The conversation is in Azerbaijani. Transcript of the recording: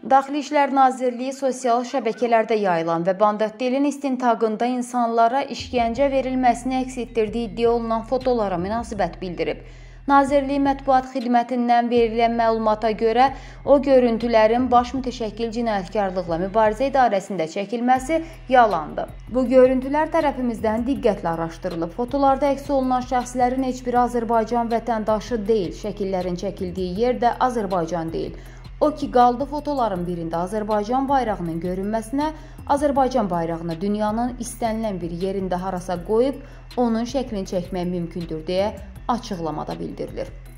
Daxili İşlər Nazirliyi sosial şəbəkələrdə yayılan və Bandakdelin istintaqında insanlara işgəncə verilməsini əks etdirdiyi iddia olunan fotolara münasibət bildirib. Nazirliyi Mətbuat Xidmətindən verilən məlumata görə o görüntülərin baş mütəşəkkil cinayətkarlıqla mübarizə idarəsində çəkilməsi yalandır. Bu görüntülər tərəfimizdən diqqətlə araşdırılıb. Fotolarda əks olunan şəxslərin heç biri Azərbaycan vətəndaşı deyil, şəkillərin çəkildiyi yer də Azərbaycan deyil. O ki, qaldı fotoların birində Azərbaycan bayrağının görünməsinə, Azərbaycan bayrağını dünyanın istənilən bir yerində harasa qoyub, onun şəklini çəkmək mümkündür deyə açıqlamada bildirilir.